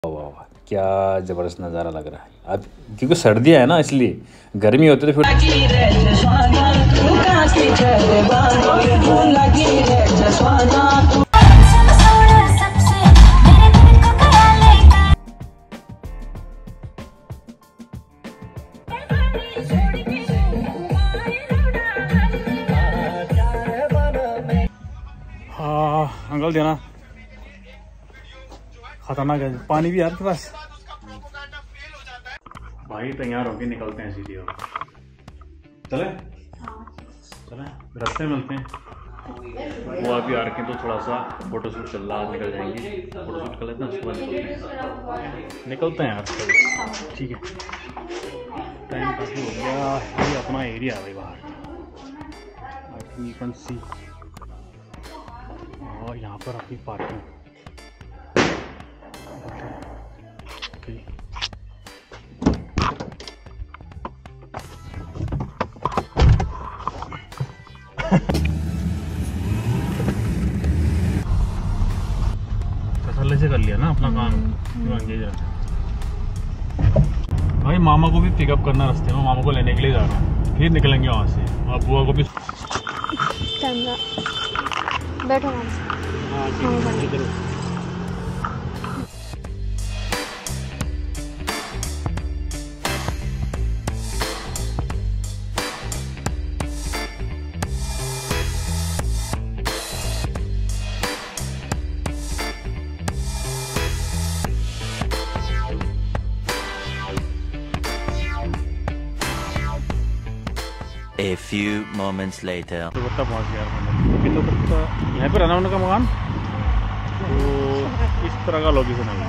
वाह वाह, क्या ज़बरदस्त नज़ारा लग रहा है अब, क्योंकि सर्दियाँ है ना, इसलिए गर्मी होती तो फिर अंकल देना खतरनाक है। पानी भी यार के पास भाई, तैयार होके निकलते हैं सीधी ओर। चले चले रास्ते में मिलते हैं। वो अभी आ रखे तो थोड़ा सा फोटोशूट चल रहा, निकल जाएंगे, फोटोशूट कर लेते हैं, उसके बाद निकलते हैं यार। ठीक है, टाइम काफ़ी हो गया। ये अपना एरिया है भाई बाहर, यू कैन सी। और यहाँ पर अपनी पार्किंग। ओके, तसल्ली से कर लिया ना अपना काम, एंगेज रहता भाई। मामा को भी पिकअप करना रास्ते में, मामा को लेने के लिए जा रहा हूँ, फिर निकलेंगे वहाँ से। और बुआ को भी बैठो। A few moments later. तो पहुँच गया अभी तो यहाँ पर रहना उनका मकान, तो इस तरह का लोकेशन है।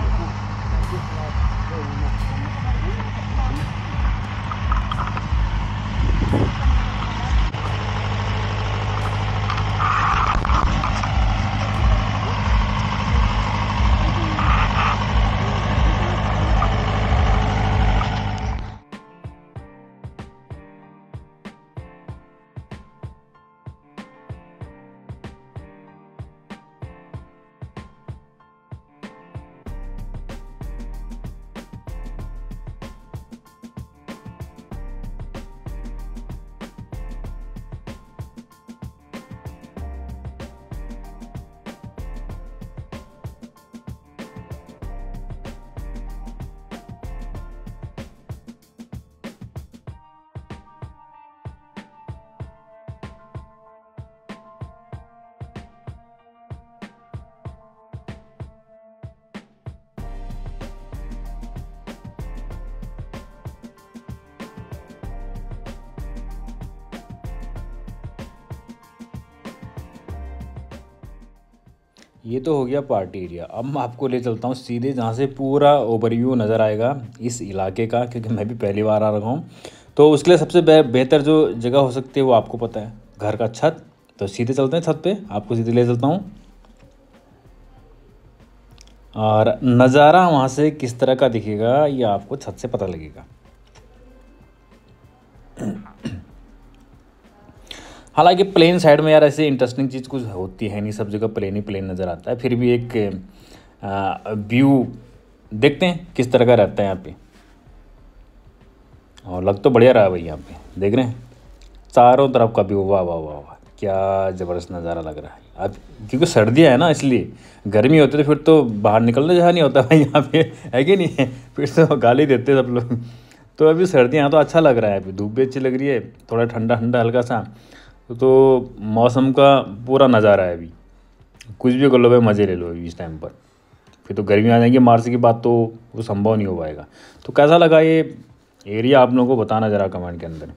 ये तो हो गया पार्टी एरिया। अब मैं आपको ले चलता हूँ सीधे जहाँ से पूरा ओवरव्यू नज़र आएगा इस इलाके का, क्योंकि मैं भी पहली बार आ रहा हूँ। तो उसके लिए सबसे बेहतर जो जगह हो सकती है वो आपको पता है, घर का छत। तो सीधे चलते हैं छत पे, आपको सीधे ले चलता हूँ और नज़ारा वहाँ से किस तरह का दिखेगा ये आपको छत से पता लगेगा। हालांकि प्लेन साइड में यार ऐसे इंटरेस्टिंग चीज़ कुछ होती है नहीं, सब जगह प्लेन ही प्लेन नज़र आता है। फिर भी एक व्यू देखते हैं किस तरह का रहता है यहाँ पे। और लग तो बढ़िया रहा है भाई, यहाँ पे देख रहे हैं चारों तरफ का व्यू। वाह वाह वाह वाह, क्या ज़बरदस्त नज़ारा लग रहा है अब, क्योंकि सर्दियाँ है ना, इसलिए गर्मी होती तो फिर तो बाहर निकलने जहाँ नहीं होता भाई यहाँ पे, है कि नहीं? फिर तो गाली देते सब लोग। तो अभी सर्दियाँ तो अच्छा लग रहा है, अभी धूप भी अच्छी लग रही है, थोड़ा ठंडा ठंडा हल्का सा। तो मौसम का पूरा नज़ारा है अभी, कुछ भी कर लो भाई, मज़े ले लो अभी इस टाइम पर। फिर तो गर्मी आ जाएंगी, मार्च की बात तो वो संभव नहीं हो पाएगा। तो कैसा लगा ये एरिया आप लोगों को बताना ज़रा कमेंट के अंदर।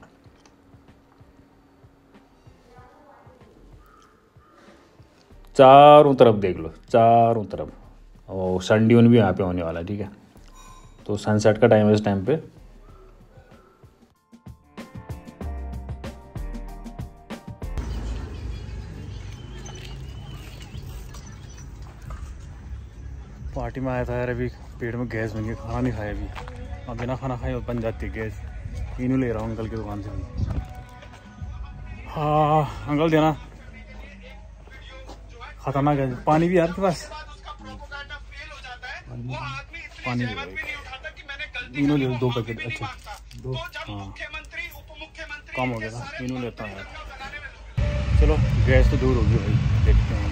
चारों तरफ देख लो, चारों तरफ। और सन ड्यून भी यहाँ पे होने वाला है, ठीक है। तो सनसेट का टाइम है इस टाइम पे। पार्टी में आया था यार, अभी पेट में गैस बन गई, खाना नहीं खाया अभी। अब बिना खाना खाए बन जाती है गैस। इन्हों ले रहा हूँ अंकल की दुकान से भी। हाँ अंकल देना खतरनाक है। पानी भी यार के पास पानी इन्हों ले 2 पैकेट। अच्छा 2, हाँ कम हो गया था, इन्हों लेता हूँ यार। चलो गैस तो दूर होगी भाई, देखते हैं।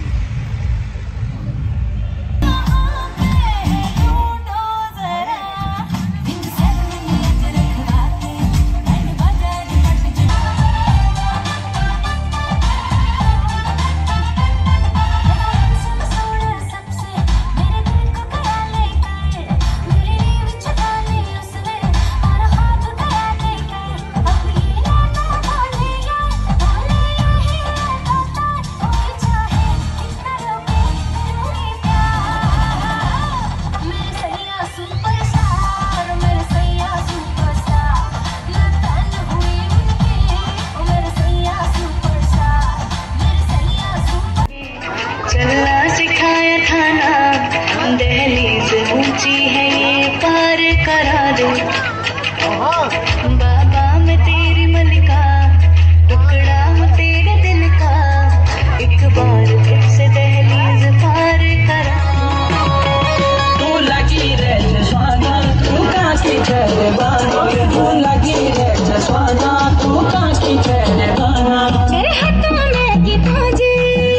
बाबा मैं तेरी मलिका, टुकड़ा हूँ तेरे दिल का, एक बार फिर से दहलीज पार करा। तू लगी रे जसवाना, तू काकी चढ़वाना, तू लगी रे जसवाना, तू काकी चढ़वाना। तेरे हाथों में की फौजी,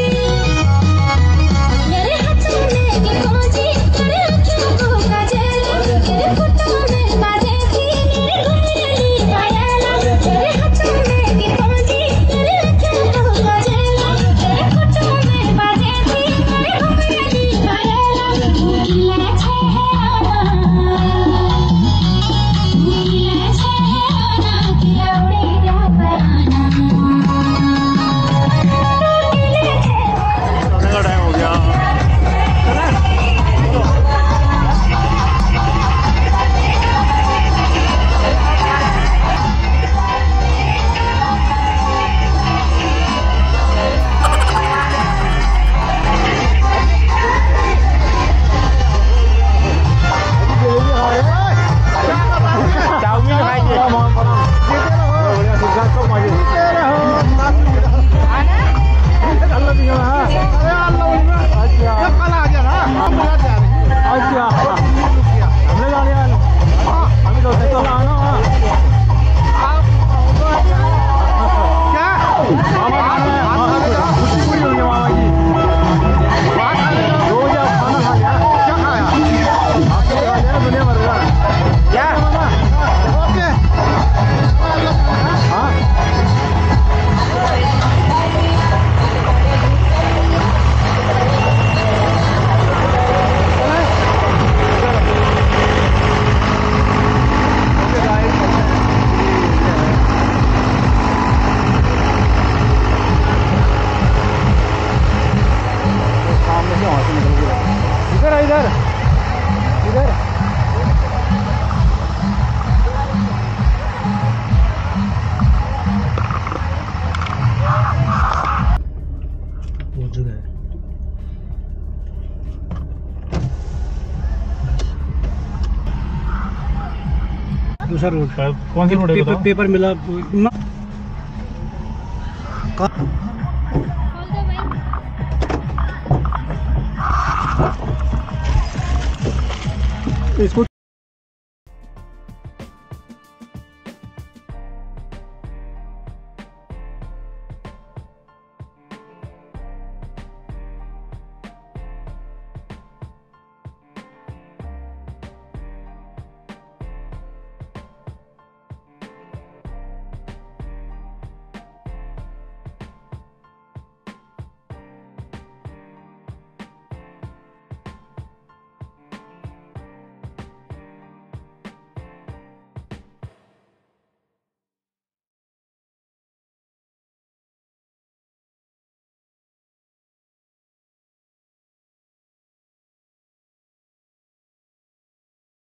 मेरे हाथों में की फौजी, तेरे आँखों को काजल, तेरे फोटो में बाजे थी मेरे घुंघराली पायला। तेरे हाथों में की फौजी, तेरे आँखों को काजल, तेरे फोटो में बाजे थी मेरे घुंघराली पायला। भूखिया छे है आना, भूखिया छे है आना, खिलौड़े रा पराना। सोने का टाइम हो गया। दूसरा रोड पर कौन सी रोड है बताओ? पेपर मिला इसको